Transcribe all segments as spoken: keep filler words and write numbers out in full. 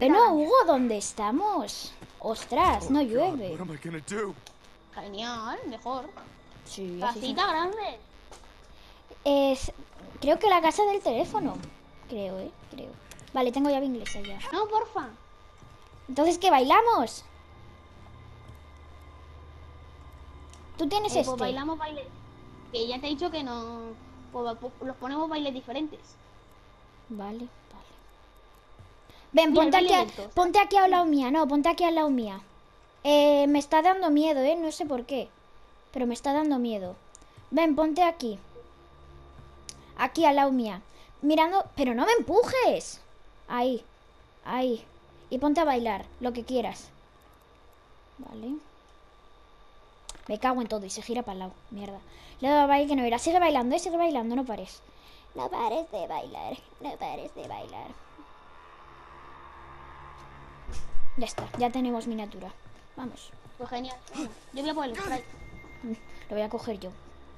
Bueno, Hugo, ¿dónde estamos? Ostras, no llueve. Genial, mejor. Sí, Casita grande. Es, creo que la casa del teléfono. Creo, eh, creo. Vale, tengo llave inglesa ya. No, porfa. Entonces, ¿qué bailamos? ¿Tú tienes Eh, este? pues bailamos baile. Que ya te he dicho que no. Pues, pues, los ponemos bailes diferentes. Vale, vale. Ven, Mira, ponte el aquí, baile a, lento. ponte aquí al lado mía. No, ponte aquí al lado mía. Eh, me está dando miedo, eh. No sé por qué. Pero me está dando miedo. Ven, ponte aquí. Aquí al lado mía. Mirando. Pero no me empujes. Ahí. Ahí. Y ponte a bailar. Lo que quieras. Vale. Me cago en todo y se gira para el lado. Mierda. Le doy a bailar que no verás. Sigue bailando, eh. Sigue bailando. No pares. No pares de bailar. No pares de bailar. Ya está. Ya tenemos miniatura. Vamos. Pues genial. Bueno, yo voy a poner el spray. Lo voy a coger yo.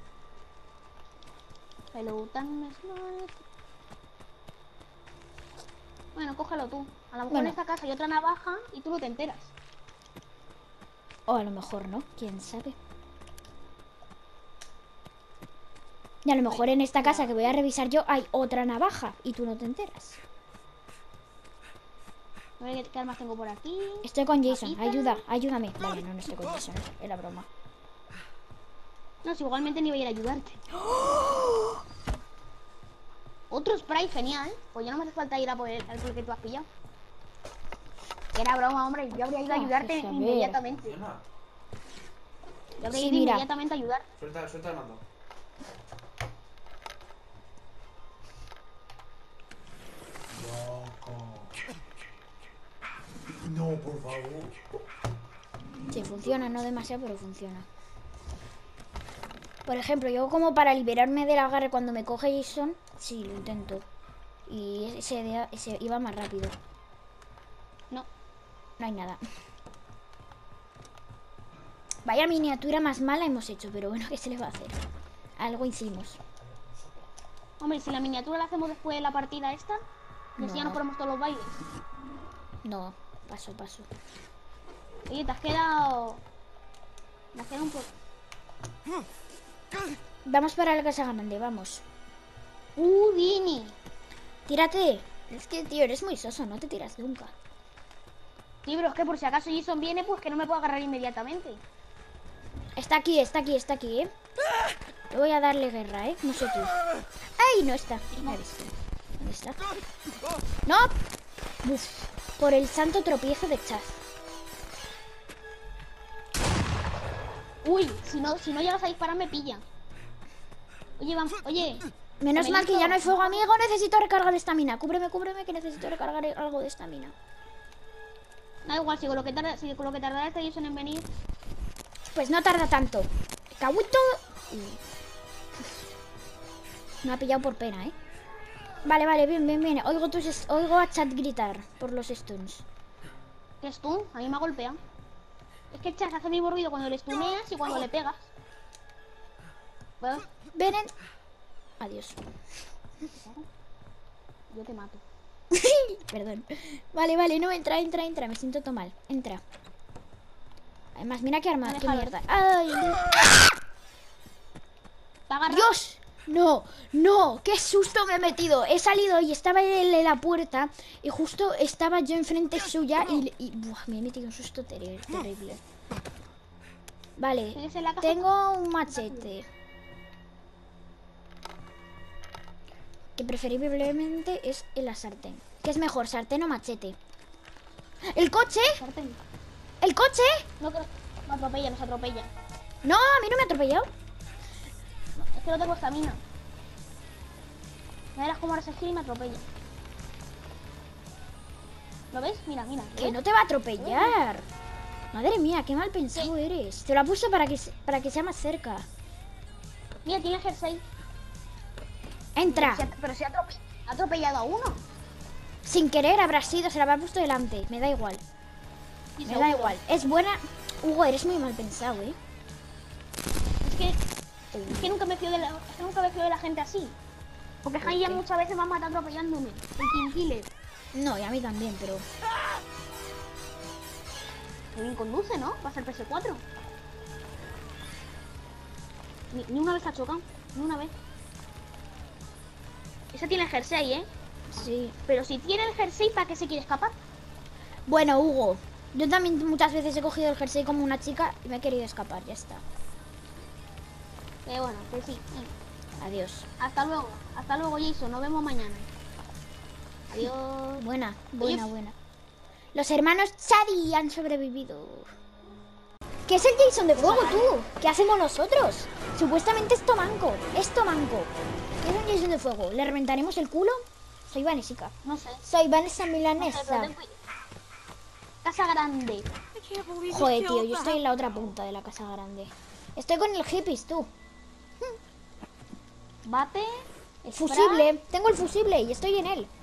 Hello, tan smart. Bueno, cógelo tú. A lo mejor Bueno. en esta casa hay otra navaja y tú no te enteras. O a lo mejor no. ¿Quién sabe? Y a lo mejor en esta casa que voy a revisar yo hay otra navaja y tú no te enteras. A ver qué armas tengo por aquí. Estoy con Jason. Papita. Ayuda, ayúdame. Vale, no, no estoy con Jason. Era broma. No, si igualmente ni voy a ir a ayudarte. Otro spray, genial. Pues ya no me hace falta ir a por el, al por el que tú has pillado. Era broma, hombre. Yo habría ido a Ah, ayudarte pues a ver. inmediatamente. Yo habría Sí, ido mira. inmediatamente a ayudar. Suelta, suelta el mando. Loco. No, por favor. Sí, funciona, no demasiado, pero funciona. Por ejemplo, yo como para liberarme del agarre cuando me coge Jason, sí, lo intento. Y ese, día- ese iba más rápido. No. No hay nada. Vaya miniatura más mala hemos hecho, pero bueno, ¿qué se le va a hacer? Algo hicimos. Hombre, si la miniatura la hacemos después de la partida esta, y así ya No. nos ponemos todos los bailes. No, paso, paso. Oye, te has quedado... Me has quedado un poco... Vamos para la casa grande, vamos. ¡Uh, Dini! Tírate. Es que, tío, eres muy soso, no te tiras nunca. Sí, pero es que por si acaso Jason viene, pues que no me puedo agarrar inmediatamente. Está aquí, está aquí, está aquí, ¿eh? Le voy a darle guerra, ¿eh? No sé tú. ¡Ay! No está. Me he visto. ¿Dónde está? ¡No! Uf, por el santo tropiezo de Chaz. Uy, si no, si no llegas a disparar me pilla. Oye, vamos, oye. Menos ¿me mal que listo? ya no hay fuego, amigo. Necesito recargar de estamina. Cúbreme, cúbreme, que necesito recargar algo de estamina. Da igual, si con lo que tarda, si con lo que tardará este Jason en venir. Pues no tarda tanto. Caguito. Me ha pillado por pena, ¿eh? Vale, vale, bien, bien, bien. Oigo, tus, oigo a Chat gritar por los stuns. ¿Qué es tú? A mí me ha golpeado. Es que el chat hace el mismo ruido cuando le stuneas y cuando le pegas. Pues, Ven en... Adiós. yo te mato. Perdón. Vale, vale, no, entra, entra, entra. Me siento todo mal. Entra. Además, mira qué arma, Me qué deja mierda. ¡Ay! ¿Te agarras? ¡Dios! No, no, qué susto me he metido. He salido y estaba él en la puerta y justo estaba yo enfrente suya y, y buah, me he metido un susto ter terrible. Vale, ¿Sigues en la casa? tengo un machete. Que preferiblemente es en la sartén. ¿Qué es mejor, sartén o machete? ¿El coche? Sartén. ¿El coche? No, que nos atropella, nos atropella. No, a mí no me ha atropellado. Es que no tengo estamina. Me verás cómo ahora se gira y me atropella. ¿Lo ves? Mira, mira. ¿lo Que ves? no te va a atropellar. Madre mía, qué mal pensado eres. Te lo ha puesto para que, se- para que sea más cerca. Mira, tiene jersey. Entra. Pero se ha, pero se ha atrope- ha atropellado a uno. Sin querer habrá sido, se la habrá puesto delante. Me da igual. Sí, Me seguro. da igual. Es buena. Hugo, eres muy mal pensado, ¿eh? Es que, es que nunca me fío de la, es que nunca me fío de la gente así. Porque Jaime ya muchas veces me ha matado atropellándome. El King Killer. No, y a mí también, pero... Qué bien conduce, ¿no? Va a ser P S cuatro. Ni, ni una vez ha chocado. Ni una vez. Esa tiene el jersey, ¿eh? Sí. Pero si tiene el jersey, ¿para qué se quiere escapar? Bueno, Hugo, yo también muchas veces he cogido el jersey como una chica y me he querido escapar, ya está. Que bueno, que sí. Eh. Adiós. Hasta luego. Hasta luego, Jason. Nos vemos mañana. Adiós. Buena, buena, buena. Los hermanos Chadi han sobrevivido. ¿Qué es el Jason de fuego, tú? ¿Qué hacemos nosotros? Supuestamente es Tomanco. Es Tomanco. ¿Qué es un Jason de fuego? ¿Le reventaremos el culo? Soy Vanessica. No sé. Soy Vanessa No sé, Milanesa. pero ten cuidado. Casa grande. Joder, tío, yo estoy en la otra punta de la casa grande. Estoy con el hippies, tú. Bate. El fusible. Tengo el fusible y estoy en él.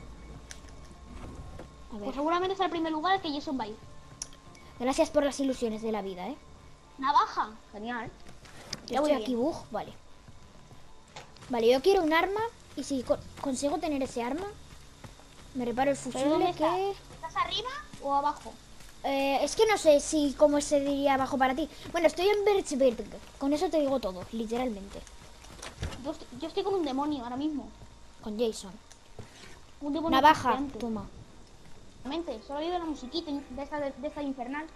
A ver. Pues seguramente es el primer lugar al que Jason va a ir. Gracias por las ilusiones de la vida, ¿eh? Navaja. Genial. Yo Ya voy estoy aquí, bien. bug. Vale. Vale, yo quiero un arma. Y si co- consigo tener ese arma, me reparo el ¿Pero dónde fusible estás? que... ¿Estás arriba o abajo? Eh, es que no sé si cómo se diría abajo para ti. Bueno, estoy en Birchberg. Con eso te digo todo, literalmente. Yo estoy, yo estoy con un demonio ahora mismo. Con Jason. Un demonio Navaja, gigante. toma. Realmente, solo oído la musiquita de esta, de, de esta infernal.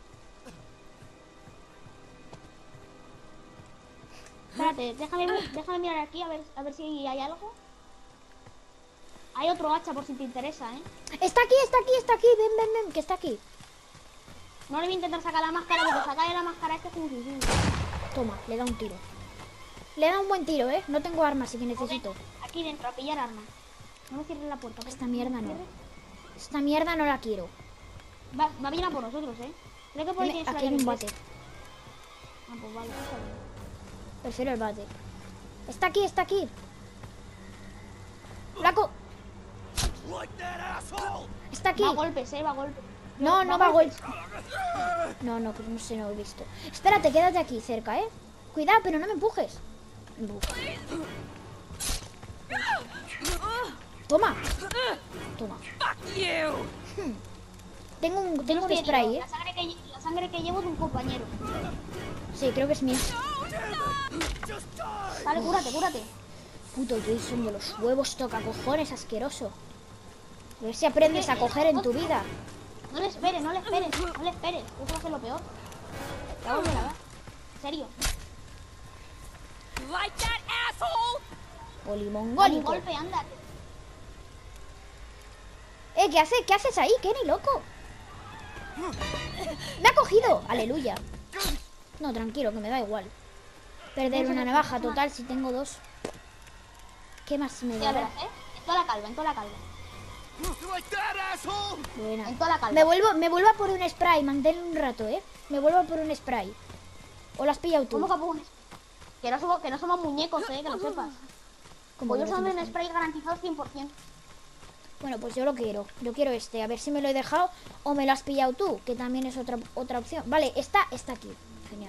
Espérate, déjame, déjame mirar aquí a ver, a ver si hay algo. Hay otro hacha por si te interesa, ¿eh? Está aquí, está aquí, está aquí. Ven, ven, ven, que está aquí. No le voy a intentar sacar la máscara porque sacarle la máscara este es un suicidio. Toma, le da un tiro. Le da un buen tiro, ¿eh? No tengo armas, así que necesito. Aquí dentro, a pillar armas. No me cierres la puerta. por Esta favor, mierda me no. cierres. Esta mierda no la quiero. Va, va a venir a por nosotros, ¿eh? Creo que por ahí Dime, tienes la aquí hay un llave bate. inglesa. Ah, pues vale, está bien. Prefiero el bate. Está aquí, está aquí. Flaco. Está aquí. Va a golpes, ¿eh? Va a golpes. No, no va a golpe. No, no, pero no sé, no lo he visto. Espérate, quédate aquí cerca, ¿eh? Cuidado, pero no me empujes. Buf. Toma. Toma. Hmm. Tengo un, tengo un Hostia, spray, tío, ¿eh? La sangre, que, lle- la sangre que llevo de un compañero. Sí, creo que es mío. Vale, cúrate, cúrate. Puto Jason de los huevos toca cojones asqueroso. A ver si aprendes a coger en tu vida. No le esperes, no le esperes, no le esperes. Eso va a ser lo peor. Te va a volver a dar. En serio. Dale un Polimongólico. golpe, ándate. Eh, ¿qué haces? ¿Qué haces ahí, Kenny, loco? Me ha cogido. Aleluya. No, tranquilo, que me da igual. Perder una navaja total si tengo dos. ¿Qué más me Ya da? verás, ¿eh? En toda la calva, en toda la calva. Buena. En toda la calva. Me vuelvo, me vuelvo a por un spray, mantén un rato, ¿eh? Me vuelvo a por un spray. ¿O lo has pillado tú? ¿Cómo que pones? Que no somos, que no somos muñecos, eh, que lo sepas. ¿Cómo Pues que yo no soy somos un spray garantizado cien por cien. Bueno, pues yo lo quiero. Yo quiero este. A ver si me lo he dejado o me lo has pillado tú, que también es otra, otra opción. Vale, está, está aquí. Genial.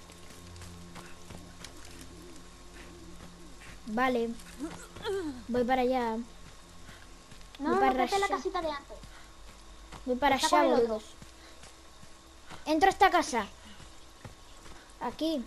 Vale. Voy para allá. No, Voy no, para no, en la allá. casita de antes. Voy para Está con allá, el otro. boludos. Entro a esta casa. Aquí.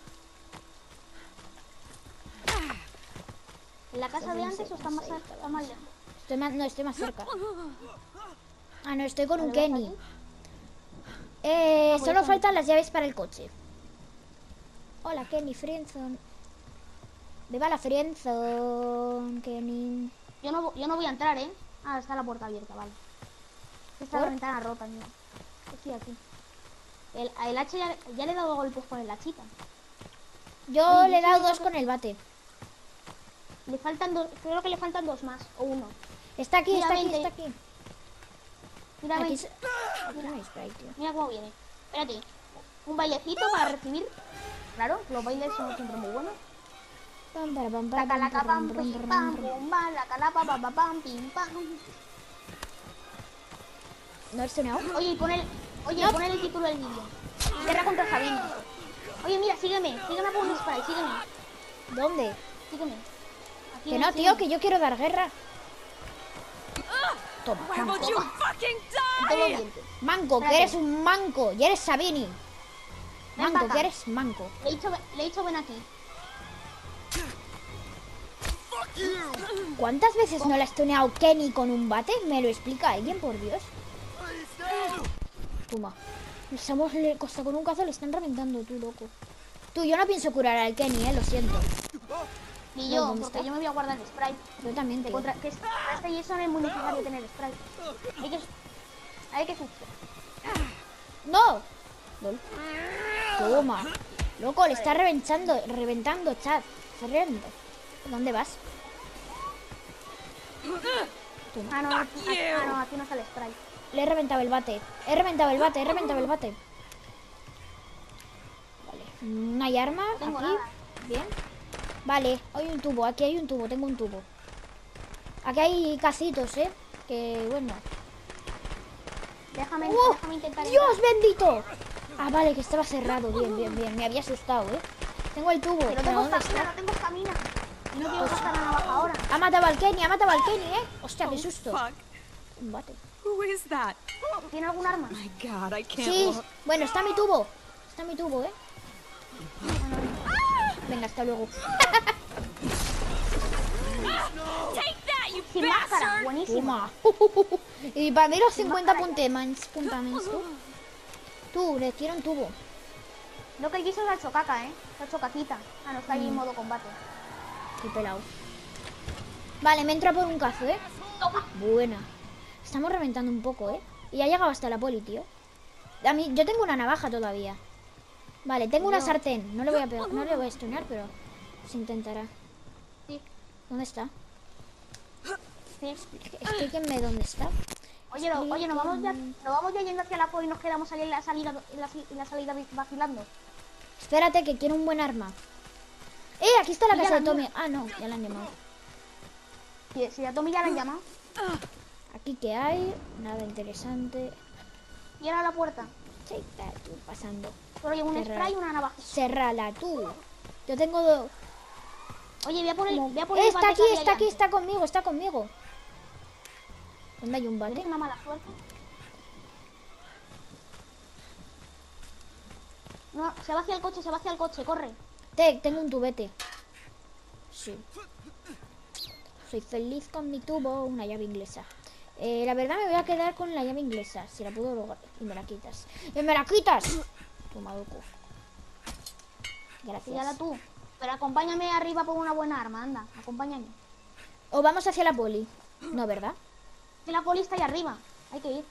¿En la casa de antes o está más, está más lejos? Estoy más, no, estoy más cerca. Ah, no, estoy con un Vale, ¿ves Kenny. aquí? Eh, pues solo eso. faltan las llaves para el coche. Hola, Kenny Friendzone. Viva la Friendzone, Kenny. Yo no, vo- yo no voy a entrar, ¿eh? Ah, está la puerta abierta, vale. Está ¿Por? la ventana rota, mira. Estoy aquí. El, el hacha ya, ya le he dado golpes con el hachita. Yo Oye, le he yo dado creo dos que- con el bate. Le faltan dos, creo que le faltan dos más, o uno. Está aquí, Mira, está aquí, vente. está aquí. Mira, Aquí ven, se- aquí no hay spray, tío. mira cómo viene. Espérate. Un bailecito para recibir. Claro, los bailes son siempre muy buenos. Pam, para, pam, La para, pam, calaca para, pam, pam, pam, pim pam, pam, pam. pum pam, la calapa pam pam pam, pim pam. ¿No has sonado? Oye, y pon el, oye, pon el título del vídeo. Guerra contra Sabina. Oye, mira, sígueme, sígueme por un spray, sígueme, ¿Dónde? sígueme. Aquí Que ven, no, tío, sígueme. que yo quiero dar guerra. Toma, Where manco. would you fucking Todos los die? dientes. Manco, que Espérate. eres un manco. Y eres Sabini. Ven Manco, pa' acá. que eres manco. Le he dicho, le he dicho ven aquí. ¿Cuántas veces no le ha stuneado Kenny con un bate? ¿Me lo explica alguien, por Dios? Toma. Estamos le costa con un cazo, le están reventando, tú, loco. Tú, yo no pienso curar al Kenny, eh, lo siento. Ni No, yo, ¿dónde porque está? yo me voy a guardar el spray. Yo también, Que tío. contra, que es- para este Jason es muy necesario tener spray. Hay que... Hay que susto. ¡No! Lol. Toma. Loco, le está reventando, reventando, chat. Se reventa. ¿Dónde vas? Toma. Ah, no, aquí, ah, no, aquí no sale spray. Le he reventado el bate. He reventado el bate, he reventado el bate. Vale. No hay arma No tengo aquí. nada. Bien. Vale, hay un tubo, aquí hay un tubo, tengo un tubo. Aquí hay casitos, ¿eh? Que bueno. Déjame, ¡Oh! déjame intentar... ¡Dios bendito! Ah, vale, que estaba cerrado. Bien, bien, bien. Me había asustado, ¿eh? Tengo el tubo. Que no ¿Pero tengo dónde estamina, está? no tengo estamina. Y no quiero gastar la navaja ahora. Ha matado al Kenny, ha matado al Kenny, ¿eh? Hostia, qué Oh, susto. fuck. Un bate. Who is that? ¿Tiene algún arma? My God, I can't Sí, walk. bueno, está mi tubo. Está mi tubo, ¿eh? Venga, hasta luego. Take that, you Sin máscara, bastard! buenísima. Toma. Y para mí los cincuenta puntemans, puntamans, tú. Tú, le quiero un tubo. Lo que quiso es la chocaca, ¿eh? La chocaquita. Ah, no, está ahí en Mm. modo combate. Qué pelado. Vale, me entra por un cazo, ¿eh? Toma. Buena. Estamos reventando un poco, ¿eh? Y ya ha llegado hasta la poli, tío. A mí, yo tengo una navaja todavía. Vale, tengo una Yo- sartén. No le voy a pegar, no le voy a stunear, pero se intentará. Sí, ¿Dónde está? sí. Explíquenme dónde está. Oye, no, oye, nos vamos ya, nos vamos ya yendo hacia la poli y nos quedamos ahí en la salida, en la, en la salida vacilando. Espérate, que quiero un buen arma. ¡Eh! Aquí está la Mira, casa de mira. Tommy. Ah, no, ya la han llamado. Si, si a Tommy ya la han llamado. Aquí que hay, nada interesante. Cierra la puerta. Sí, está tú pasando. Solo llevo un Cerrar. spray y una navaja. Cerrala tú. Yo tengo dos. Oye, voy a poner, como- voy a poner el Está bate aquí, que había está ahí aquí, antes. está conmigo, está conmigo. ¿Dónde hay un ¿Tienes bate? una mala suerte? No, se va hacia el coche, se va hacia el coche, corre. Te, tengo un tubete. Sí. Soy feliz con mi tubo, una llave inglesa. Eh, la verdad me voy a quedar con la llave inglesa, si la puedo lograr. Y me la quitas. ¡Y me la quitas! Toma, loco. Píllala Gracias. tú. Pero acompáñame arriba por una buena arma, anda, acompáñame. O vamos hacia la poli. No, ¿verdad? Que la poli está ahí arriba. Hay que ir.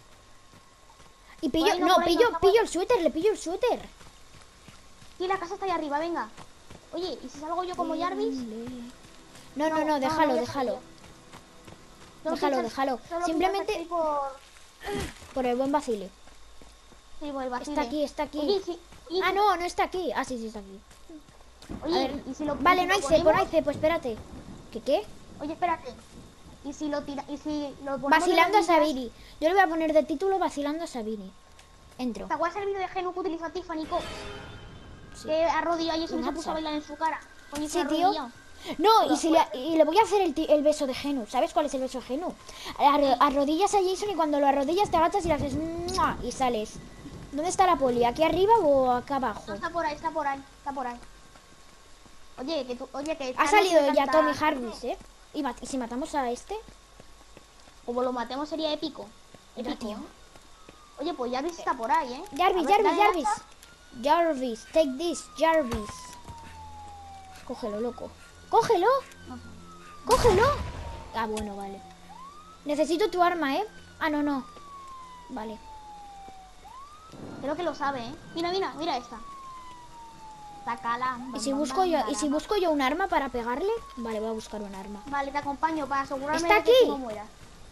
Y Por pillo, ahí no, no, por ahí no, pillo, está por- pillo el suéter, le pillo el suéter. Sí, la casa está ahí arriba, venga. Oye, ¿y si salgo yo como Jarvis? No, no, no, déjalo, déjalo. Solo Déjalo, piensas- déjalo. solo Simplemente- piensas por... Por el buen vacile. Sí, por el vacile. Está aquí, está aquí. Oye, ¿y si- y Ah, si- no, no está aquí. Ah, sí, sí, está aquí. Oye, A ver. ¿y si lo Vale, y si no hay lo cepo, no hay ponemos? cepo, espérate. ¿Qué qué? Oye, espérate. ¿Y si lo tira... ¿Y si lo ponemos Vacilando a de rodillas? Sabini. Yo le voy a poner de título Vacilando a Sabini. Entro. ¿Te acuerdas el vídeo de Genu que utiliza Tiffany Co? Sí. Que arrodilló y eso Un y se puso hacha. a bailar en su cara. Coño, Sí, se tío. arrodilló. No, y, si le, y le voy a hacer el, ti- el beso de Genu. ¿Sabes cuál es el beso de Genu? Arro- arrodillas a Jason y cuando lo arrodillas te agachas y le haces ¡mua! Y sales. ¿Dónde está la poli? ¿Aquí arriba o acá abajo? No, está por ahí, está por ahí, está por ahí. Oye, que tú, oye, que... Ha Carlos salido tiene ya tanta- Tommy Jarvis, ¿eh? ¿Y, mat- y si matamos a este? Como lo matemos sería épico. Mira, Épico. tío. Oye, pues Jarvis está por ahí, ¿eh? Jarvis, A ver, Jarvis, dale Jarvis. lanza. Jarvis, take this, Jarvis. Cógelo, loco. ¡Cógelo! ¡Cógelo! Ah, bueno, vale. Necesito tu arma, ¿eh? Ah, no, no. Vale. Creo que lo sabe, ¿eh? Mira, mira, mira esta. Sácala. ¿Y si busco yo, y si busco yo un arma para pegarle? Vale, voy a buscar un arma. Vale, te acompaño para asegurarme ¿Está de que aquí? tú no mueras.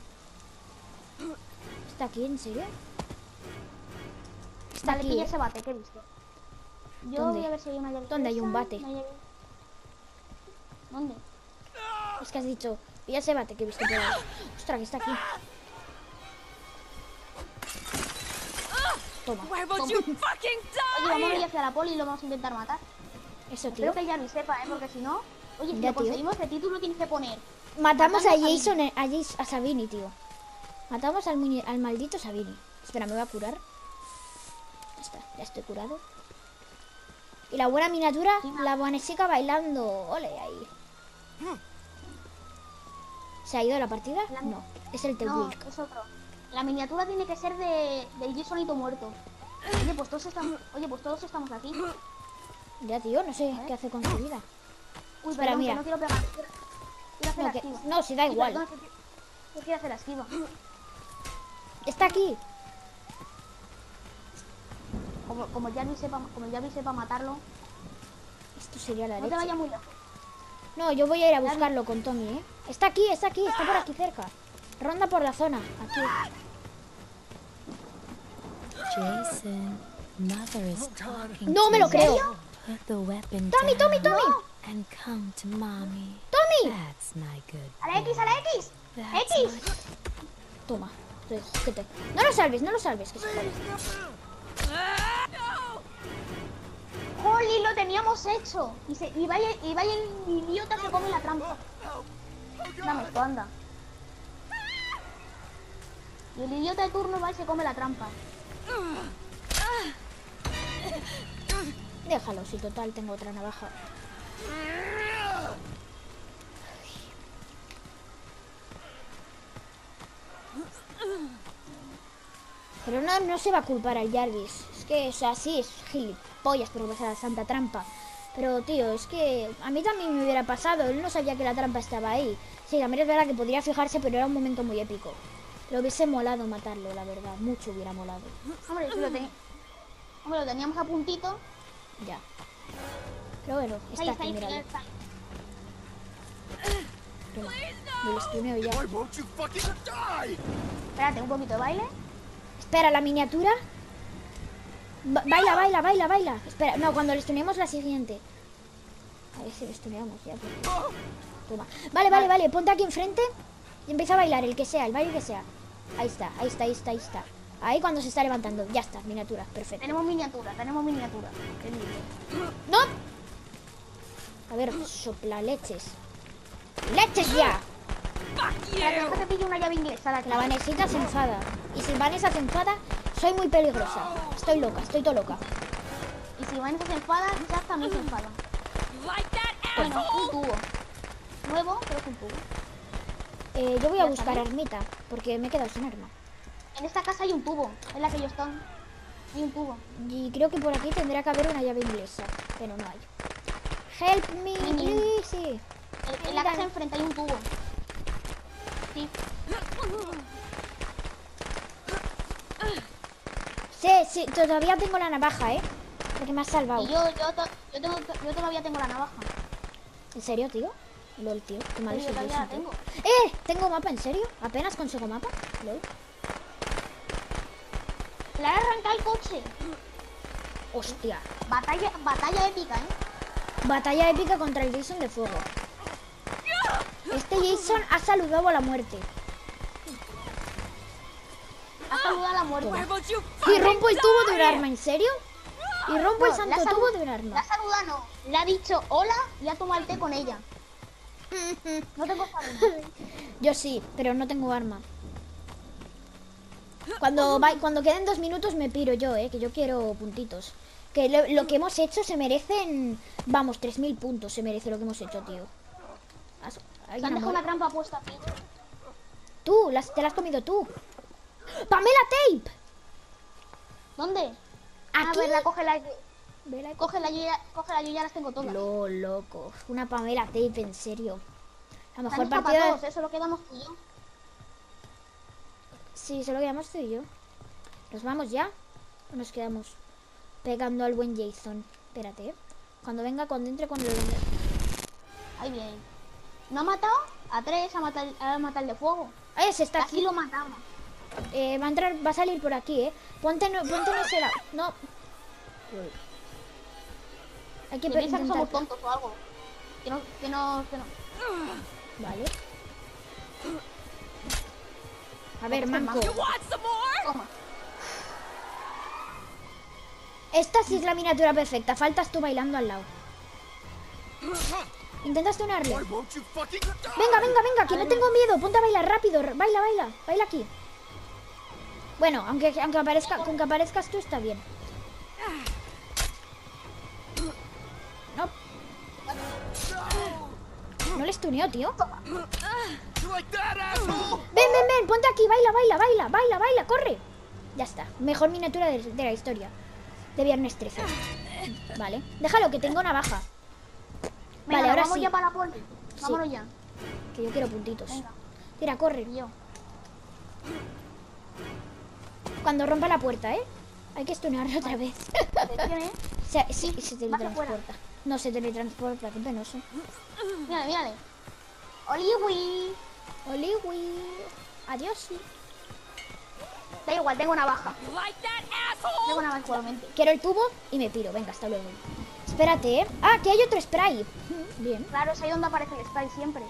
¿Está aquí, en serio? Está Vale, aquí, pilla ¿eh? ese bate, ¿qué he visto? Yo ¿Dónde? voy a ver si hay una llave. ¿Dónde hay un esa, bate? una llave- ¿Dónde? Es que has dicho, y ese bate que he visto por ahí. Ostras, que está aquí. Toma. Where would you fucking Oye, vamos a ir die? hacia la poli y lo vamos a intentar matar. Eso, Espero tío. que el Jarvis sepa, ¿eh? Porque si no... Oye, si Ya, lo tío. conseguimos, de título tienes que poner... Matamos a matando a Jason, eh, a, Jason, a Sabini, tío. Matamos al, muñe al maldito Sabini. Espera, me voy a curar. Ya está, ya estoy curado. Y la buena miniatura, la buenesica bailando. Ole, ahí. ¿Se ha ido la partida? La- No, es el No, Tewilk. es otro. La miniatura tiene que ser de del Jasonito muerto. Oye, pues todos estamos, oye, pues todos estamos aquí. Ya, tío, no sé qué hace con su vida. Uy, Espera, perdón, mira. que no quiero pegar. Quiero, quiero hacer No, la que- esquiva. no, si da Sí, igual. perdón, que quiero- que quiero hacer la esquiva. Está aquí. Como, como el Jarvis sepa, como el Jarvis sepa matarlo, Esto sería la no te leche. vayas muy lejos. No, yo voy a ir a buscarlo con Tommy, ¿eh? Está aquí, está aquí, está por aquí cerca. Ronda por la zona, aquí. Jason, Mother is talking No me lo to creo. you. Put the weapon Tommy, Tommy, down Tommy. and come to mommy. Tommy. That's my good ¡A la X, a la X! That's ¡X! Toma. Sujétate. No lo salves, no lo salves. Que se joda. ¡Jolly, lo teníamos hecho! Y, se, y, vaya, y vaya el idiota se come la trampa. Dame esto, anda. Y el idiota de turno va y se come la trampa. Déjalo, si total tengo otra navaja. Pero no, no se va a culpar al Jarvis. Es que, o sea, sí, es gilipollas, pero esa santa trampa. Pero, tío, es que a mí también me hubiera pasado. Él no sabía que la trampa estaba ahí. Sí, también es verdad que podría fijarse, pero era un momento muy épico. Le hubiese molado matarlo, la verdad. Mucho hubiera molado. Hombre, si lo, ten- Hombre, lo teníamos a puntito. Ya. Pero bueno, Ahí está está, aquí, ahí míralo. está. Toma. Me lo estuneo ya. Why won't you fucking die? Espérate, un poquito de baile. Espera, la miniatura. Ba- baila, baila, baila, baila. Espera, no, cuando le estunemos la siguiente. A ver si le estuneamos ya. pues. Toma. Vale, vale, vale. Ponte aquí enfrente y empieza a bailar, el que sea, el baile que sea. Ahí está, ahí está, ahí está, ahí está. Ahí cuando se está levantando. Ya está, miniatura, perfecto. Tenemos miniatura, tenemos miniatura. Qué lindo. ¡No! A ver, sopla leches. ¡Leches ya! Espérate, déjate pillo una llave inglesa. La La Vanesita se enfada. Y si Vanessa se enfada, soy muy peligrosa. Estoy loca, estoy todo loca. Y si Vanessa se enfada, Jack también se enfada. Like that Bueno, asshole. un tubo. Nuevo, pero es un tubo. Eh, yo voy a Ya buscar está, ¿no? armita, porque me he quedado sin arma. En esta casa hay un tubo. En la que yo estoy. Hay un tubo. Y creo que por aquí tendría que haber una llave inglesa, pero no hay. Help me, Ni- ni- please. Sí. En, en la casa enfrente hay un tubo. Sí. Sí, sí, todavía tengo la navaja, ¿eh? Porque me has salvado. Y yo, yo, to- yo, tengo, yo todavía tengo la navaja. ¿En serio, tío? Lol, tío, qué malo Pero yo soy todavía la tío. tengo. ¡Eh! ¿Tengo mapa? ¿En serio? ¿Apenas consigo mapa? Lol. Le han arrancado el coche. Hostia. Batalla, batalla épica, ¿eh? Batalla épica contra el Jason de fuego. Este Jason ha saludado a la muerte. Ha saludado a la muerte. Why won't you Y fucking rompo el tubo de un die? arma, ¿en serio? Y rompo el No, santo la salu- tubo de un La arma. saluda no. Le ha dicho hola y ha tomado el té con ella. No tengo salud. Yo sí, pero no tengo arma. Cuando, va- cuando queden dos minutos me piro yo, eh, que yo quiero puntitos. Que lo, lo que hemos hecho se merecen... Vamos, tres mil puntos se merece lo que hemos hecho, tío. ¿Has- Se ¿Alguien han ha dejado una muerto? trampa puesta aquí. Tú, las- te la has comido tú. ¡Pamela Tape! ¿Dónde? Ah, Aquí. verdad, cógela. Vela y Cógela, yo ya, cógela, yo ya las tengo todas. Lo loco. Una Pamela Tape, en serio. La Se han mejor escapado partida... todos, ¿eh? Solo quedamos tú y yo. Sí, solo quedamos tú y yo. ¿Nos vamos ya? ¿O nos quedamos pegando al buen Jason? Espérate, ¿eh? Cuando venga, cuando entre con el... Ahí bien. ¿No ha matado? A tres, a matar, a matar de fuego. ¡Ah, ese está Casi aquí! lo matamos. Eh, va a entrar, va a salir por aquí, ¿eh? Ponte, no, ponte en ese lado. No. Hay que Que piensa que somos intentar... tontos o algo. Que no, que no, que no. Vale. A ver, Este manco. manco. You want some more? Toma. Esta sí es la miniatura perfecta. Faltas tú bailando al lado. Intenta stunarle. Why won't you fucking die? Venga, venga, venga, que no tengo miedo. Ponte a bailar rápido. Baila, baila. Baila aquí. Bueno, aunque, aunque aparezca, con que aparezcas tú está bien. No. No le stuneo, tío. You like that, asshole? Ven, ven, ven, ponte aquí, baila, baila, baila, baila, baila, corre. Ya está, mejor miniatura de, de la historia. De Viernes trece. Vale, déjalo, que tengo navaja. Venga, Vale, ahora vamos sí. ya para la poli. Vámonos ya. Que yo quiero puntitos. Venga. Tira, corre. Y yo. Cuando rompa la puerta, ¿eh? Hay que stunearlo otra vez. Atención, ¿eh? Se, sí, se vas afuera. teletransporta. No se teletransporta, qué penoso. Mírale, mírale. Oliwi. Oliwi. Adiós, sí. Da igual, tengo una baja. You like that, asshole? Tengo una baja igualmente. Quiero el tubo y me piro. Venga, hasta luego. Espérate, ¿eh? Ah, que hay otro spray. Bien. Claro, es ahí donde aparece el spray siempre.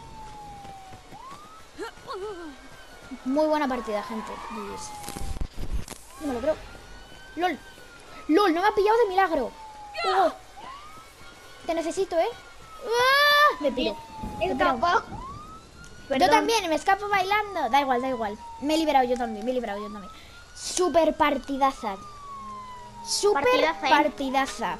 Muy buena partida, gente. Dios. No me lo creo. LOL. LOL, no me ha pillado de milagro. Hugo. Te necesito, ¿eh? ¡Ah! Me piro. Me he pirado. Escapado. Yo también, me escapo bailando. Da igual, da igual. Me he liberado yo también, me he liberado yo también. Super partidaza. Super Partidaza, ¿eh? partidaza.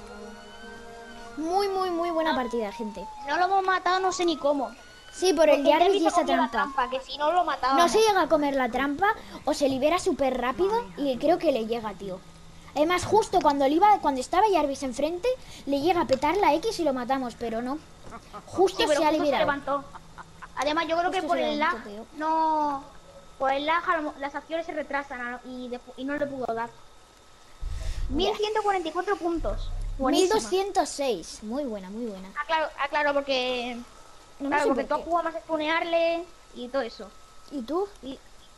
Muy, muy, muy buena partida, gente. No lo hemos matado, no sé ni cómo. Sí, por el Porque Jarvis Jarvis y se esa comió la trampa. Que si no lo mataba. No se llega a comer la trampa o se libera súper rápido y creo que le llega, tío. Además, justo cuando, le iba, cuando estaba Jarvis enfrente, le llega a petar la X y lo matamos, pero no. Justo Sí, pero se ha justo se liberado. levantó. Además, yo creo que Justo por se el levantó, lag tío. no. Por el lag a lo mo- las acciones se retrasan a- y, de- y no le pudo dar. mil ciento cuarenta y cuatro puntos. mil Buenísima. doscientos seis. Muy buena, muy buena. Ah, claro, ah, claro, porque. No, no claro, sé porque por tú qué. has jugado más a stunearle y todo eso. ¿Y tú? Y.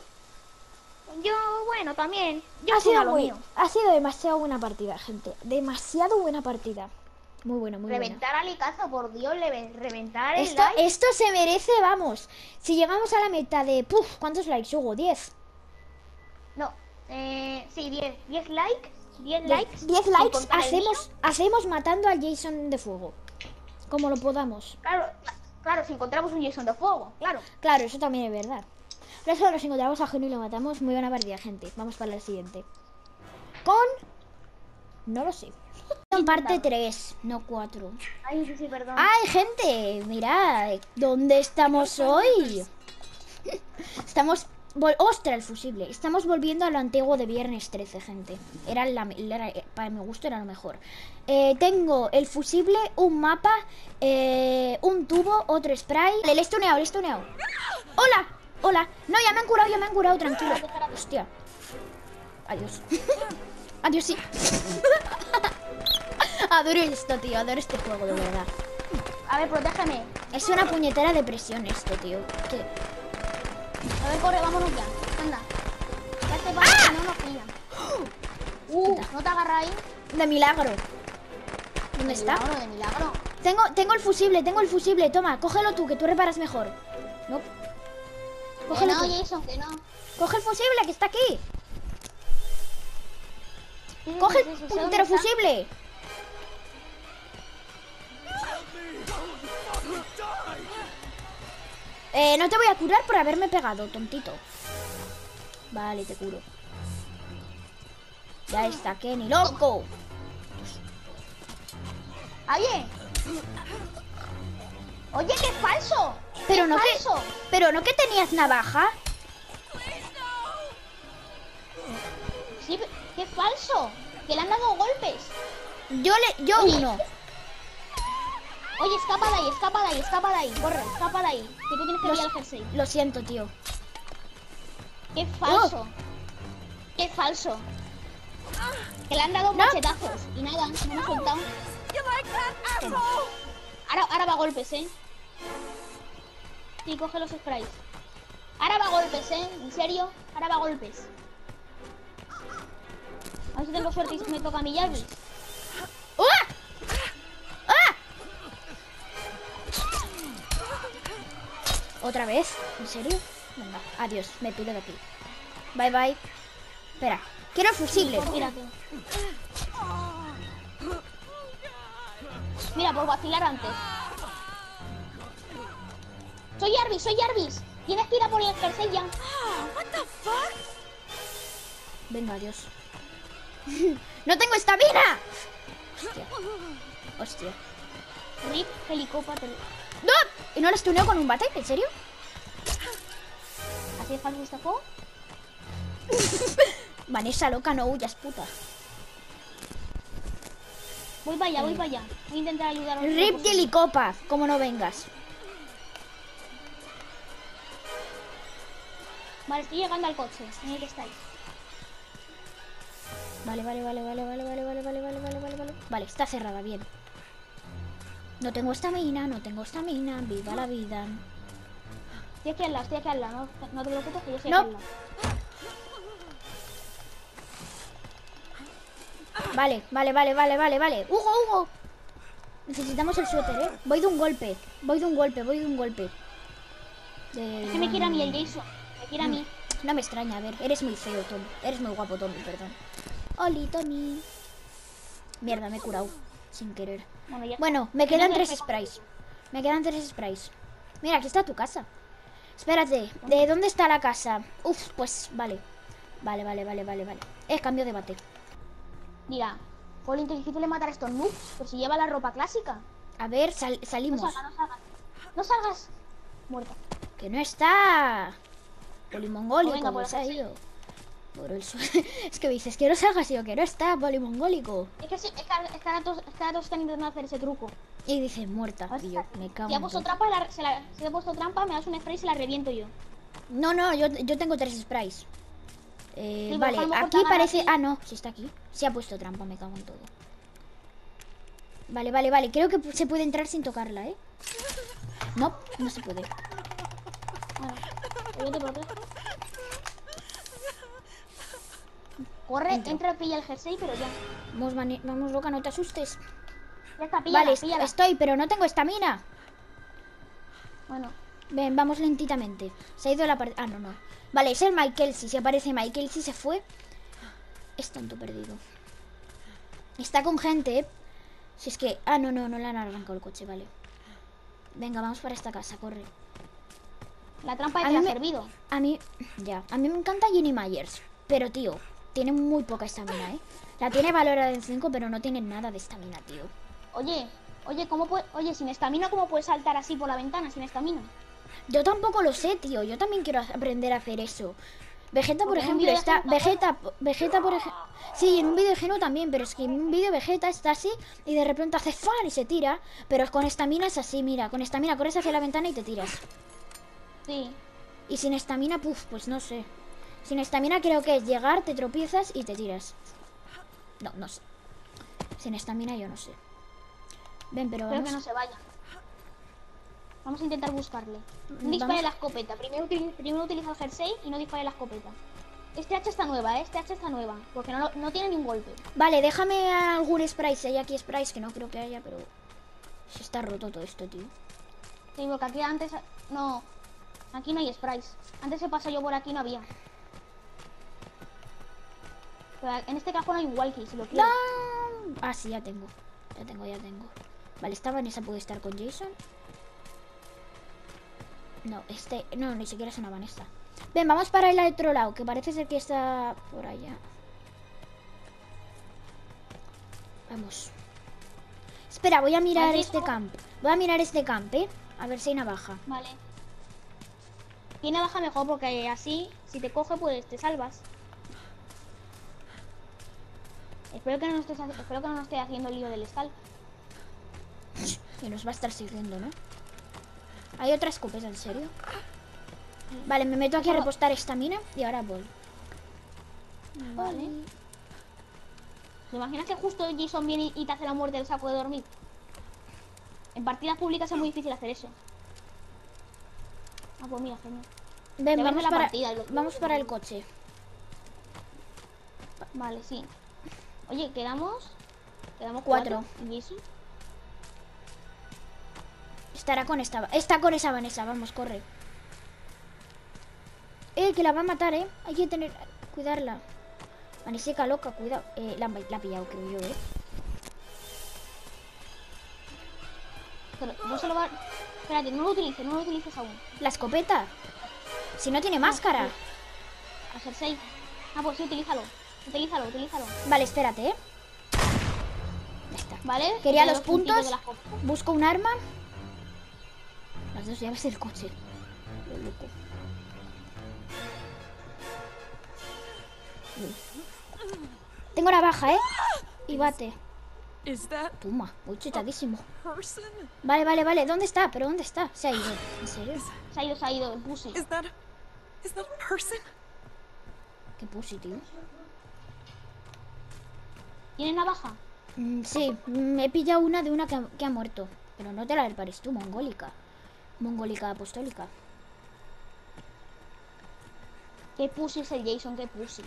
Yo, bueno, también. Yo Ha hacía sido, lo muy, mío. ha sido demasiado buena partida, gente. Demasiado buena partida. Muy buena, muy buena. Reventar a Licazo, por Dios, le reventar el Esto, like. esto se merece, vamos. Si llegamos a la meta de... Puf, ¿cuántos likes, Hugo? diez. No, eh, sí, diez. diez likes. diez De- likes. diez sin likes contar el hacemos, mío. hacemos matando al Jason de fuego. Como lo podamos. Claro, cla- claro, si encontramos un Jason de fuego, claro. Claro, eso también es verdad. Pero eso nos encontramos a Geno y lo matamos. Muy buena partida, gente. Vamos para la siguiente. Con... No lo sé. Con parte tres, no cuatro. Ay, sí, sí, perdón. ¡Ay, gente! Mirad, ¿dónde estamos hoy? Estamos... vol- ¡Ostras, el fusible! Estamos volviendo a lo antiguo de Viernes trece, gente. Era la, era- para mi gusto era lo mejor. Eh, tengo el fusible, un mapa, eh, un tubo, otro spray. Le he stuneado, le he stuneado. ¡Hola! ¡Hola! No, ya me han curado, ya me han curado, tranquilo. Hostia. Adiós. Adiós, sí. Adoro esto, tío. Adoro este juego, de verdad. A ver, protégeme. Es una puñetera depresión esto, tío. ¿Qué? A ver, corre, vámonos ya. Anda. Ya te vas, ¡Ah! que no nos pillan. Uh, no te agarras ahí. De milagro. ¿Dónde De está? milagro, de milagro. Tengo, tengo el fusible, tengo el fusible. Toma, cógelo tú, que tú reparas mejor. No. Que Cógelo no, tú. Jason, que no. Coge el fusible, que está aquí. Sí, sí, Coge sí, sí, sí, el sé dónde puñetero está. fusible. Eh, no te voy a curar por haberme pegado, tontito. Vale, te curo. Ya está, Kenny, loco. Oye. Oye, que es falso. Pero ¡Qué no que, falso! pero no que tenías navaja. Sí, que es falso. Que le han dado golpes. Yo le, yo Oye. uno. Oye, escapa de ahí, escapa de ahí, escapa de ahí. Corre, escapa de ahí. Que tú tienes que Lo, pillar el jersey. lo siento, tío. Que es falso. Que es falso. Que le han dado No. machetazos. Y nada, no me ha soltado. You like that, asshole? Ahora, ahora va a golpes, ¿eh? Sí, coge los sprays. Ahora va a golpes, ¿eh? ¿En serio? Ahora va a golpes. A ver si tengo suerte y me toca a mi Jarvis. ¡Ah! ¡Ah! ¿Otra vez? ¿En serio? Venga, adiós, me pido de aquí. Bye, bye. Espera, quiero el fusible. Mira. Mira, por vacilar antes. Soy Jarvis, soy Jarvis. Tienes que ir a por el jersey ya. What the fuck? Venga, adiós. ¡No tengo estamina! Hostia. Hostia. Rip, helicóptero. ¡No! ¿Y no lo estuneo con un bate? ¿En serio? ¿Hace falta este juego? Vanessa, loca, no huyas, puta. Voy para allá, voy para allá. Voy a intentar ayudar a los Rip locos. de helicopa, como no vengas. Vale, estoy llegando al coche. En el que estáis. Vale, vale, vale, vale, vale, vale, vale, vale, vale, vale, vale, vale. Vale, está cerrada, bien. No tengo estamina, no tengo estamina. Viva la vida. Estoy aquí al lado, estoy aquí al lado. No, no te preocupes que yo estoy No. aquí al lado. Vale, vale, vale, vale, vale, vale. Hugo, Hugo. Necesitamos el suéter, ¿eh? Voy de un golpe. Voy de un golpe, voy de un golpe. De... Es que me quiere a mí el Jason. Me quiere a mí. No me extraña, a ver. Eres muy feo, Tom. Eres muy guapo, Tommy, perdón. Oli, Tony. Mierda, me he curado. Sin querer. Bueno, ya. Bueno, me quedan Tengo que tres hacer- sprays. Me quedan tres sprays. Mira, aquí está tu casa. Espérate, ¿de dónde está la casa? Uf, pues vale. Vale, vale, vale, vale, vale. Es cambio de bate. Mira, Colin, qué difícil es matar a estos noobs. Pero si lleva la ropa clásica. A ver, sal- No salimos. salgas, no salgas. No salgas. Muerta. Que no está. Polimongólico, Pues venga, pues pues se ha así. ido. Por el suelo. Es que dices que no salgas y yo que no está, polimongólico. Es que, sí, es que, es que ahora todos, es que ahora todos están intentando hacer ese truco. Y dices muerta. A ver si Y yo, está- me cago Si ha en puesto todo. trampa, la- se la, si ha puesto trampa, me das un spray y se la reviento yo. No, no, yo, yo tengo tres sprays. Eh, Sí, pero vale, a lo mejor aquí te agarra parece... aquí. Ah, no, sí está aquí. Sí ha puesto trampa, me cago en todo. Vale, vale, vale. Creo que se puede entrar sin tocarla, ¿eh? No, no se puede. Bueno, yo te protejo. Corre, Entro. entra, pilla el jersey, pero ya. Vamos, mani- vamos, loca, no te asustes. Ya está, píllala, Vale, est- píllala. estoy, pero no tengo estamina. Bueno, Ven, vamos lentitamente. Se ha ido la parte... Ah, no, no. Vale, es el Michael. Si se aparece Michael, si se fue. Es tonto perdido. Está con gente, ¿eh? Si es que... Ah, no, no, no le han arrancado el coche, vale. Venga, vamos para esta casa, corre. la trampa A ya mí te la me- ha servido. A mí... Ya. A mí me encanta Jenny Myers. Pero, tío, tiene muy poca estamina, ¿eh? La tiene valorada en cinco, pero no tiene nada de estamina, tío. Oye, oye, ¿cómo puede... Oye, sin estamina, ¿cómo puedes saltar así por la ventana sin estamina? Yo tampoco lo sé, tío. Yo también quiero aprender a hacer eso. Vegeta, por Porque en un ejemplo, vídeo de está... Geno Vegeta, Vegeta, por ejemplo... Sí, en un vídeo de Geno también, pero es que en un vídeo Vegeta está así y de repente hace fan y se tira. Pero con estamina es así, mira. Con estamina corres hacia la ventana y te tiras. Sí. Y sin estamina, puf, pues no sé. Sin estamina creo que es llegar, te tropiezas y te tiras. No, no sé. Sin estamina yo no sé. Ven, pero Espero vamos... que no se vaya. Vamos a intentar buscarle. No Vamos. dispare la escopeta. Primero, utili- primero utiliza el jersey y no dispare la escopeta. Este hacha está nueva, ¿eh? Este hacha está nueva. Porque no, lo- no tiene ni un golpe. Vale, déjame algún spray. Si hay aquí sprays, que no creo que haya, pero... Se está roto todo esto, tío. Sí, porque aquí antes... No. Aquí no hay sprays. Antes se pasó yo por aquí no había. Pero en este cajón hay un walkie, si lo ¡No! quieres. Ah, sí, ya tengo. Ya tengo, ya tengo. Vale, esta Vanessa puede estar con Jason. No, este... No, ni siquiera es una Vanessa. Ven, vamos para el otro lado, que parece ser que está por allá. Vamos. Espera, voy a mirar Vale, este hijo. camp. Voy a mirar este camp, ¿eh? A ver si hay navaja. Vale. Tiene baja mejor porque así, si te coge, pues te salvas. Espero que no nos estés, ha- espero que no nos esté haciendo el lío del estal. Y nos va a estar siguiendo, ¿no? Hay otra escopeta, ¿en serio? Vale, me meto aquí a repostar estamina y ahora voy. Vale. ¿Te imaginas que justo Jason viene y te hace la muerte del saco de dormir? En partidas públicas es muy difícil hacer eso. Ah, pues mira, genial. Ven, Ya vamos verme la para, partida, lo- vamos para el coche. Vale, sí. Oye, quedamos... Quedamos Cuatro. cuatro. ¿Y Jason? Estará con esta... Está con esa Vanessa, vamos, corre. Eh, que la va a matar, ¿eh? Hay que tener... Cuidarla. Vanessa loca, cuidado. Eh, la, la ha pillado, creo yo, ¿eh? Pero no se lo va... Espérate, no lo utilices, no lo utilices aún. La escopeta. Si no tiene máscara. A jersey. Ah, pues sí, utilízalo. Utilízalo, utilízalo. Vale, espérate, ¿eh? Ya está. ¿Vale? Quería Te doy los puntos. de las copas. Busco un arma. Las dos llaves del coche. Lo loco. Uy. Tengo navaja, ¿eh? Y bate. Is that Toma, muy chetadísimo. person? Vale, vale, vale. ¿Dónde está? ¿Pero dónde está? Se ha ido. ¿En serio? Se ha ido, se ha ido, el pussy. Is that is that a person? Qué pussy, tío. ¿Tienes navaja? Mm, sí, me he pillado una de una que ha, que ha muerto. Pero no te la repares tú, mongólica. Mongólica apostólica. ¿Qué pussy es el Jason? ¿Qué pussy?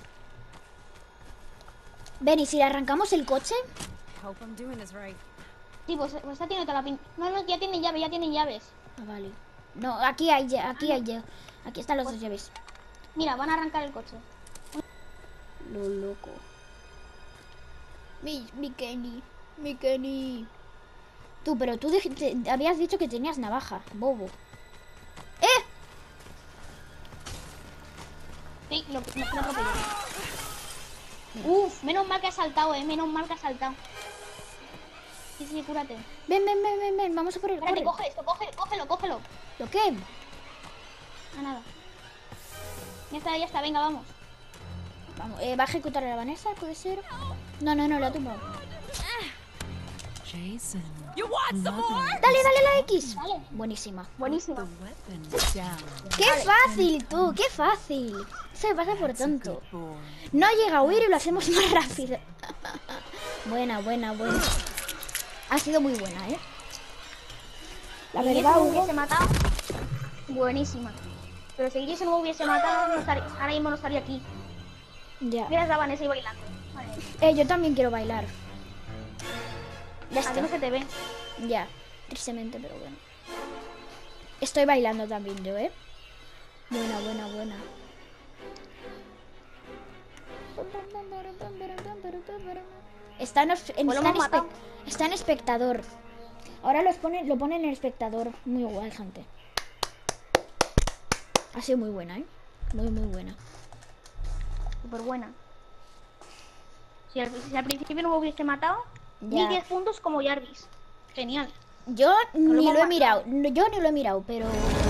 Ven, ¿y si le arrancamos el coche? Hope I'm doing this right. Sí, pues, pues está tiene toda la pin... No, no, ya tienen llaves, ya tienen llaves. Ah, vale. No, aquí hay, lla- aquí hay, lla- aquí están las dos llaves. Mira, van a arrancar el coche. Lo loco. Mi, mi Kenny, mi Kenny. Tú, pero tú dij- te- habías dicho que tenías navaja, bobo. ¡Eh! Sí, lo, lo, lo atropellé. Uf, menos mal que has saltado, eh. Menos mal que has saltado. Sí, sí, cúrate. Ven, ven, ven, ven, ven, vamos a por el Espérate, corre. coge esto, coge, cógelo, cógelo. ¿Lo qué? Ah, nada. Ya está, ya está, venga, vamos. Vamos, eh, ¿va a ejecutar a la Vanessa? ¿Puede ser? No, no, no, la tumba. Jason, You want some more? Dale, dale la X. Vale. Buenísima. Buenísimo. weapon down. ¡Qué fácil, tú! ¡Qué fácil! Eso me pasa por tonto. Boy. No llega a huir y lo hacemos más rápido. Buena, buena, buena. Ha sido muy buena, ¿eh? La Si verdad, Jason no Hugo... hubiese matado, buenísima. Pero si Jason no hubiese matado, no estaría- ahora mismo no estaría aquí. Ya. Mira a Vanessa ahí bailando. Vale. Eh, yo también quiero bailar. Ya A ti está. no se te ve. Ya. Tristemente, pero bueno. Estoy bailando también yo, ¿eh? Buena, buena, buena. Está en, os- en- Pues lo está en hemos matado. espe- está en espectador. Ahora los ponen, lo ponen en espectador. Muy guay, gente. Ha sido muy buena, ¿eh? Muy, muy buena. Súper buena. Si al, si al principio no me hubiese matado, Ya. ni diez puntos como Jarvis. Genial. Yo lo ni hemos lo he matado. mirado. no- Yo ni lo he mirado, pero